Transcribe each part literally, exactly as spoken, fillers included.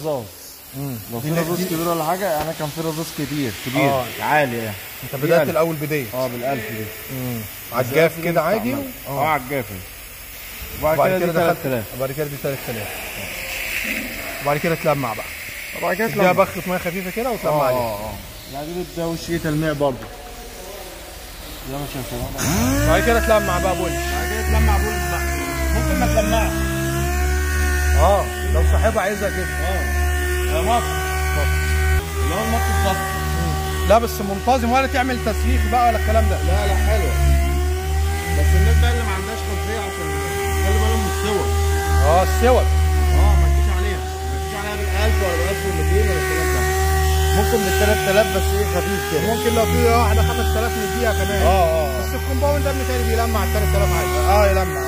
رذاذ. لو في رذاذ كبير ولا حاجه، انا كان في رذاذ كتير كبير آه. عالي يعني. انت بدات الاول بدايه اه بالالف دي. امم عجاف كده عادي. اه عجاف. وبعد كده دخلت وبعد كده دي ثلاث آلاف. وبعد كده تلمع بقى. وبعد كده تديها بخة ميه خفيفه كده وتلمع عليها. اه اه يعني دي بتديها وش تلميع برضه زي ما شايفين. بعد كده تلمع بقى بولش. بعد كده تلمع بولش بقى. ممكن ما تلمعش. اه لو صاحبها عايزها كده. اه يا مصر اللي هو المط الضغط. لا بس منتظم، ولا تعمل تسليخ بقى ولا الكلام ده. لا لا حلوه. بس الناس بقى اللي ما عندهاش خلفيه عشان خلي بالهم من الصور. اه الصور. اه ما تجيش عليها، ما تجيش عليها بالألف ولا بالألف ومئتين ولا الكلام ده. ممكن بالثلاث آلاف بس ايه خفيف كده. ممكن لو في واحده خمس آلاف نديها كمان. اه اه بس الكومباوند ده بتاعي بيلمع ال ثلاث آلاف عادي. اه يلمع.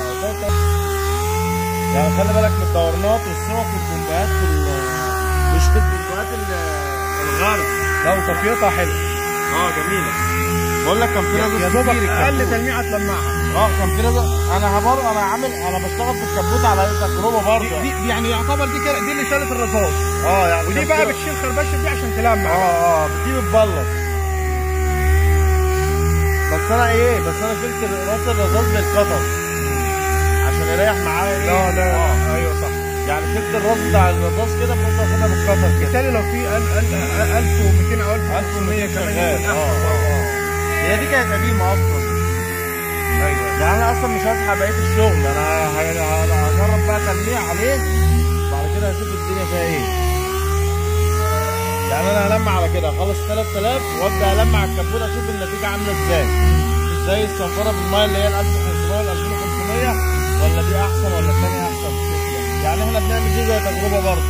يعني خلي بالك من الدورنات والسوق والكومبوهات في مش في الكومبوهات الغرب. لا وتطفيتها حلوه. اه جميله. بقول لك كان في رذاذ يا دوبك اقل تلميعه تلمعها. اه كان في رذاذ. انا برضه انا عامل انا بشتغل في الكبوت على تجربه برضه. دي, دي يعني يعتبر دي كده دي اللي شالت الرذاذ. اه يعني ودي بقى بتشيل خربشه دي عشان تلمع. اه اه دي بتبلط. بس انا ايه بس انا شلت راس الرذاذ بالقطر عشان يريح معايا. ايه لا لا آه. ايوه صح. يعني شلت الراس بتاع الرذاذ كده بحط اخدها بالقطر كده. بالتالي لو في ألف ومئتين او ألف ومئة كمان اه اه هي دي كانت قديمه اصلا. ايوه يعني انا اصلا مش هصحى بقيه الشغل، انا هجرب بقى تلميع عليه بعد كده هشوف الدنيا فيها ايه. يعني انا هلمع على كده اخلص ثلاث آلاف وابدا المع على الكبوت اشوف النتيجه عامله ازاي. ازاي الصنفره بالميه اللي هي ال ألف وخمسمية ولا ألفين وخمسمية ولا دي احسن ولا الثانيه احسن. يعني احنا بنعمل دي زي تجربه برضه.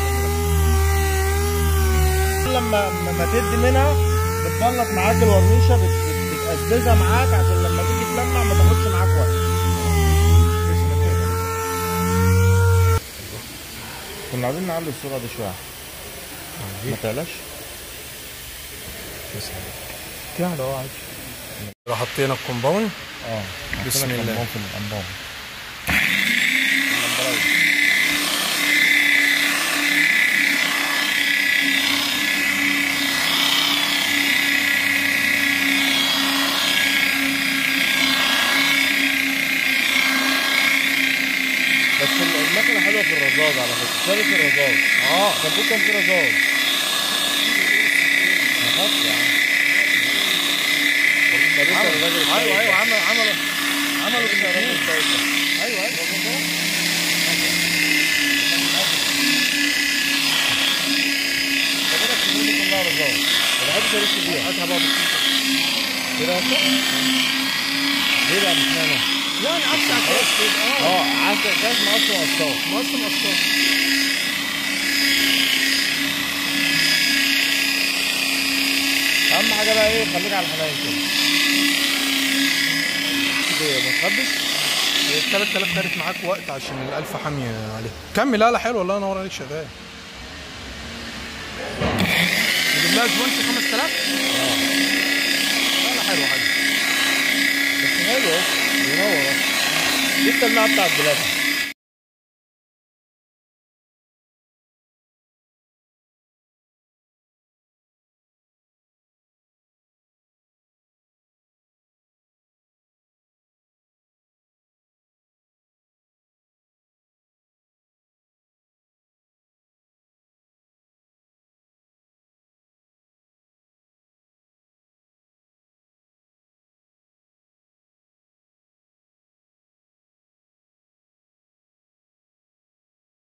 لما لما تدي منها بتبلط معاك الورنيشه، بتقززها معاك عشان لما تيجي تلمع ما تاخدش معاك وقت. كنا عايزين نعلي الصوره دي شويه. ما تعلاش؟ تعلى اه عادي. حطينا الكومباوند. اه بسم الله. في الانبار. بس المكنه حلوه في الرذاذ على فكره. شالت الرذاذ. اه كان كان في رذاذ. ما خدش يا عم. ايوه ايوه عملوا عملوا عملوا الراجل الطيب ده. ايوه ايوه كده الكميه كلها رذاذ. ما بحبش ارش فيها. هاتها بقى كده اهو. ليه بقى مش معنى؟ يعني عكس عكاز كده. اه عكس عكاز مقص وقصاص. مقص وقصاص. اهم حاجه بقى ايه خليك على الحنين كده. كده ما تخبش. ال ثلاث آلاف خدت معاك وقت عشان ال ألف حاميه عليها. كمل. لا لا حلو والله ينور عليك شغال. نجيب لها جوانتي خمس آلاف؟ اه لا لا حلو حلو. بس حلو اهو بينور اهو. دي التلميعه بتاعت بلادنا.